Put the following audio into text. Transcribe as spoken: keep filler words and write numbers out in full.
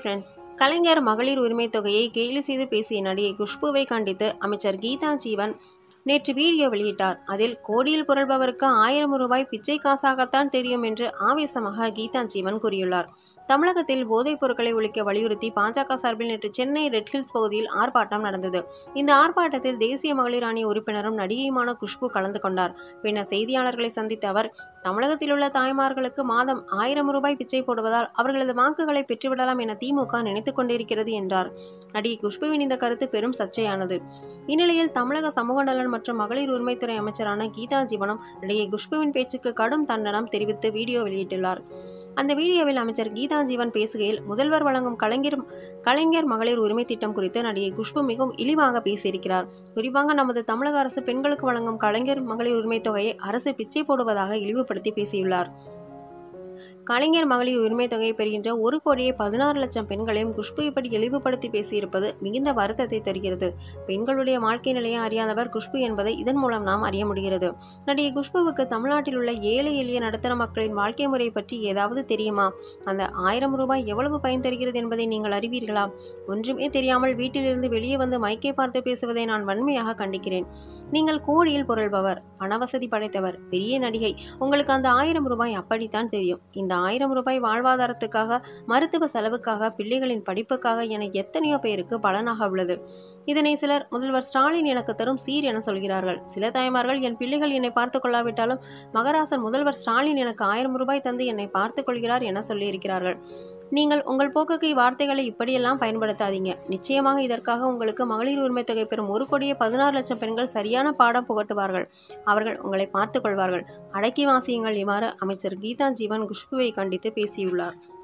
Friends, கலைஞர் மகளிர் உரிமை தொகையை கேலி செய்து பேசிய நடிகை குஷ்புவை கண்டித்து அமைச்சர் கீதா ஜீவன் நேற்று வீடியோ வெளியிட்டார். அதில் கோடியில் புரள்பவருக்கு ஆயிரம் ரூபாய் பிச்சை காசாகத்தான் தெரியும் என்று ஆவேசமாக கீதா ஜீவன் கூறியுள்ளார். தமிழகத்தில் போதைப் பொருட்களை ஒழிக்க வலியுறுத்தி பாஜக சார்பில் நேற்று சென்னை ரெட் ஹில்ஸ் பகுதியில் ஆர்ப்பாட்டம் நடந்தது. இந்த ஆர்ப்பாட்டத்தில் தேசிய மகளிர் ஆணைய உறுப்பினரும் நடிகையுமான குஷ்பு கலந்து கொண்டார். பின்னர் செய்தியாளர்களை சந்தித்த அவர், தமிழகத்தில் உள்ள தாய்மார்களுக்கு மாதம் ஆயிரம் ரூபாய் பிச்சை போடுவதால் அவர்களது வாக்குகளை பெற்றுவிடலாம் என திமுக நினைத்துக் கொண்டிருக்கிறது என்றார். நடிகை குஷ்புவின் இந்த கருத்து பெரும் சர்ச்சையானது. இந்நிலையில் தமிழக சமூக நலன் மற்றும் மகளிர் உரிமைத்துறை அமைச்சரான கீதா ஜீவனும் நடிகை குஷ்புவின் பேச்சுக்கு கடும் கண்டனம் தெரிவித்து வீடியோ வெளியிட்டுள்ளார். அந்த வீடியோவில் அமைச்சர் கீதா ஜீவன் பேசுகையில், முதல்வர் வழங்கும் கலைஞர் கலைஞர் மகளிர் உரிமை திட்டம் குறித்து நடிகை குஷ்பு மிகவும் இழிவாக பேசியிருக்கிறார். குறிப்பாக நமது தமிழக அரசு பெண்களுக்கு வழங்கும் கலைஞர் மகளிர் உரிமை தொகையை அரசு பிச்சை போடுவதாக இழிவுபடுத்தி பேசியுள்ளார். கலைஞர் மகளிர் உரிமை தொகையை பெறுகின்ற ஒரு கோடியே பதினாறு லட்சம் பெண்களையும் குஷ்பு இப்படி இழிவுபடுத்தி பேசியிருப்பது மிகுந்த வருத்தத்தை தருகிறது. பெண்களுடைய வாழ்க்கை நிலையை அறியாதவர் குஷ்பு என்பதை இதன் மூலம் நாம் அறிய முடிகிறது. நடிகை குஷ்புவுக்கு தமிழ்நாட்டில் உள்ள ஏழை எளிய நடுத்தர மக்களின் வாழ்க்கை முறை பற்றி ஏதாவது தெரியுமா? அந்த ஆயிரம் ரூபாய் எவ்வளவு பயன் தருகிறது என்பதை நீங்கள் அறிவீர்களா? ஒன்றுமே தெரியாமல் வீட்டிலிருந்து வெளியே வந்து மைக்கை பார்த்து பேசுவதை நான் வன்மையாக கண்டிக்கிறேன். நீங்கள் கோடியில் புரள்பவர், பணவசதி படைத்தவர், பெரிய நடிகை. உங்களுக்கு அந்த ஆயிரம் ரூபாய் அப்படித்தான் தெரியும். இந்த ஆயிரம் ரூபாய் வாழ்வாதாரத்துக்காக, மருத்துவ செலவுக்காக, பிள்ளைகளின் படிப்புக்காக என எத்தனையோ பேருக்கு பலனாக உள்ளது. இதனை சிலர் முதல்வர் ஸ்டாலின் எனக்கு தரும் சீர் என சொல்கிறார்கள். சில தாய்மார்கள், என் பிள்ளைகள் என்னை பார்த்து கொள்ளாவிட்டாலும் மகராசன் முதல்வர் ஸ்டாலின் எனக்கு ஆயிரம் ரூபாய் தந்து என்னை பார்த்து கொள்கிறார் என சொல்லியிருக்கிறார்கள். நீங்கள் உங்கள் போக்குக்கு வார்த்தைகளை இப்படியெல்லாம் பயன்படுத்தாதீங்க. நிச்சயமாக இதற்காக உங்களுக்கு மகளிர் உரிமை தொகை பெறும் ஒரு கோடியே பதினாறு லட்சம் பெண்கள் சரியான பாடம் புகட்டுவார்கள். அவர்கள் உங்களை பார்த்து கொள்வார்கள். அடக்கி வாசியுங்கள். இவ்வாறு அமைச்சர் கீதா ஜீவன் குஷ்புவை கண்டித்து பேசியுள்ளார்.